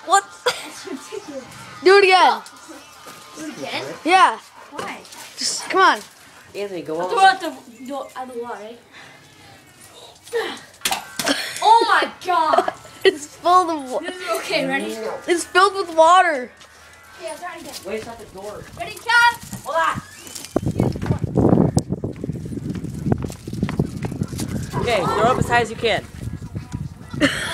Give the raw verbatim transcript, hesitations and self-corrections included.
What? That's ridiculous. Do it again. Do it again? Yeah. Why? Just come on. Anthony, go I'll on. throw it out the, do it out of the water, right? Oh my god! It's filled with water. This is okay, ready? It's filled with water. Okay, I'll try it again. Wait, stop the door. Ready, Chad? Hold on. Okay, throw up as high as you can.